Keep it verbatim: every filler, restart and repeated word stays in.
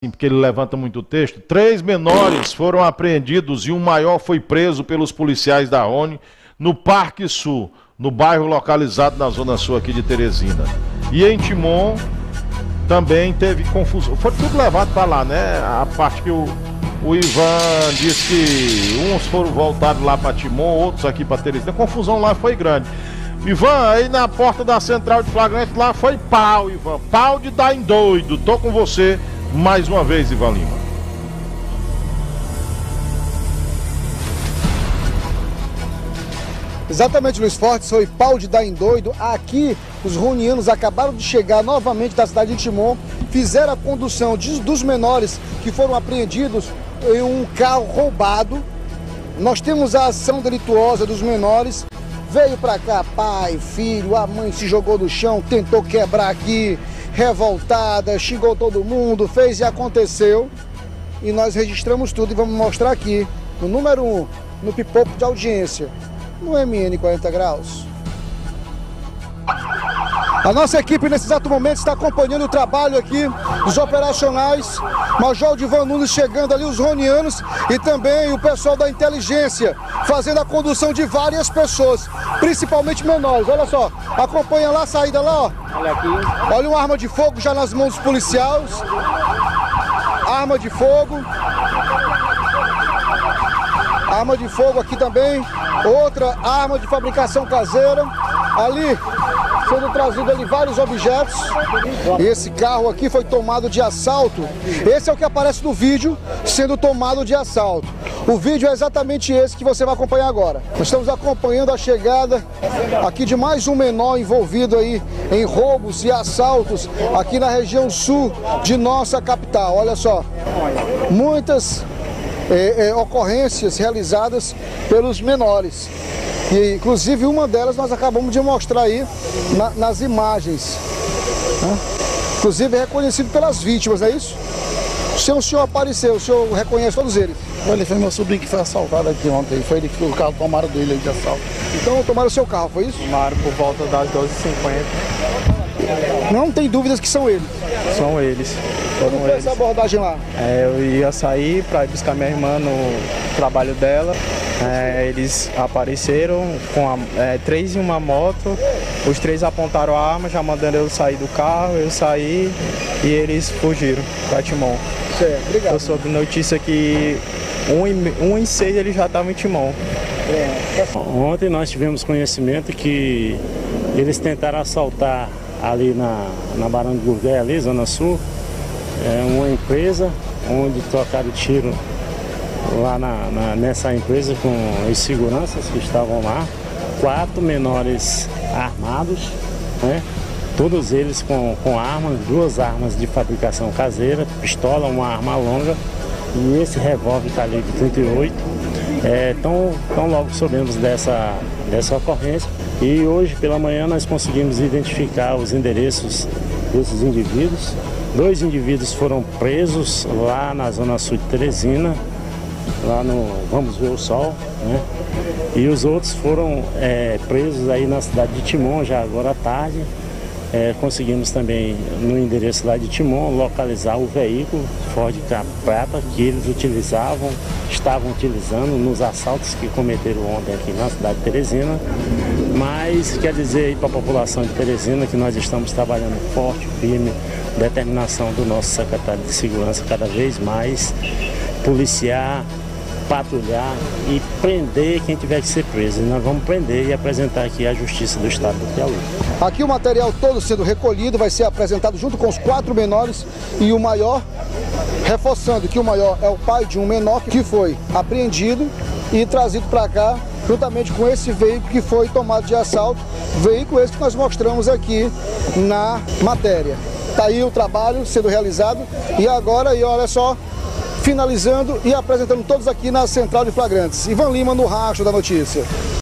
porque ele levanta muito texto. Três menores foram apreendidos e um maior foi preso pelos policiais da Rony no Parque Sul, no bairro localizado na zona sul aqui de Teresina. E em Timon também teve confusão. Foi tudo levado para lá, né? A parte que o, o Ivan disse que uns foram voltados lá para Timon, outros aqui para Teresina. A confusão lá foi grande. Ivan, aí na porta da central de flagrante lá foi pau, Ivan. Pau de dar em doido. Tô com você mais uma vez, Ivan Lima. Exatamente, Luiz Fortes, foi pau de dar em doido. Aqui, os ronianos acabaram de chegar novamente da cidade de Timon, fizeram a condução de, dos menores que foram apreendidos em um carro roubado. Nós temos a ação delituosa dos menores. Veio pra cá pai, filho, a mãe se jogou no chão, tentou quebrar aqui, revoltada, xingou todo mundo, fez e aconteceu. E nós registramos tudo e vamos mostrar aqui, no número um, no pipoco de audiência, no M N quarenta graus. A nossa equipe nesse exato momento está acompanhando o trabalho aqui dos operacionais, Major Divan Nunes chegando ali, os ronianos e também o pessoal da inteligência, fazendo a condução de várias pessoas, principalmente menores. Olha só, acompanha lá a saída lá, ó. Olha aqui. Olha uma arma de fogo já nas mãos dos policiais. Arma de fogo. Arma de fogo aqui também. Outra arma de fabricação caseira. Ali sendo trazido ali vários objetos. Esse carro aqui foi tomado de assalto. Esse é o que aparece no vídeo, sendo tomado de assalto. O vídeo é exatamente esse que você vai acompanhar agora. Nós estamos acompanhando a chegada aqui de mais um menor envolvido aí em roubos e assaltos aqui na região sul de nossa capital. Olha só, muitas é, é, ocorrências realizadas pelos menores. E, inclusive, uma delas nós acabamos de mostrar aí na, nas imagens. Né? Inclusive, é reconhecido pelas vítimas, não é isso? Se o senhor apareceu, o senhor reconhece todos eles? Ele foi meu sobrinho que foi assaltado aqui ontem. Foi ele que o carro tomaram dele aí de assalto. Então, tomaram o seu carro, foi isso? Tomaram por volta das doze e cinquenta. Não tem dúvidas que são eles? São eles. Como foi essa abordagem lá? É, eu ia sair para ir buscar minha irmã no trabalho dela. É, eles apareceram com a, é, três em uma moto. Os três apontaram a arma, já mandando eu sair do carro. Eu saí e eles fugiram para Timon. Certo, obrigado. Eu soube notícia que um em, um em seis eles já estavam em Timon. É. Ontem nós tivemos conhecimento que eles tentaram assaltar ali na, na Barão de Gurgué, ali, Zona Sul, é uma empresa onde trocaram tiro lá na, na, nessa empresa com os seguranças que estavam lá, quatro menores armados, né? Todos eles com, com armas, duas armas de fabricação caseira, pistola, uma arma longa e esse revólver calibre trinta e oito. É, tão, tão logo soubemos dessa, dessa ocorrência e hoje pela manhã nós conseguimos identificar os endereços desses indivíduos. Dois indivíduos foram presos lá na Zona Sul de Teresina, lá no Vamos Ver o Sol, né? E os outros foram é, presos aí na cidade de Timon, já agora à tarde. É, conseguimos também no endereço lá de Timon localizar o veículo Ford Prata que eles utilizavam, estavam utilizando nos assaltos que cometeram ontem aqui na cidade de Teresina. Mas quer dizer aí para a população de Teresina que nós estamos trabalhando forte, firme, determinação do nosso secretário de Segurança cada vez mais, policiar, patrulhar e prender quem tiver que ser preso. E nós vamos prender e apresentar aqui à Justiça do Estado do Piauí. Aqui o material todo sendo recolhido, vai ser apresentado junto com os quatro menores e o maior, reforçando que o maior é o pai de um menor que foi apreendido e trazido para cá, juntamente com esse veículo que foi tomado de assalto, veículo esse que nós mostramos aqui na matéria. Está aí o trabalho sendo realizado e agora, e olha só, finalizando e apresentando todos aqui na Central de Flagrantes. Ivan Lima no Rastro da Notícia.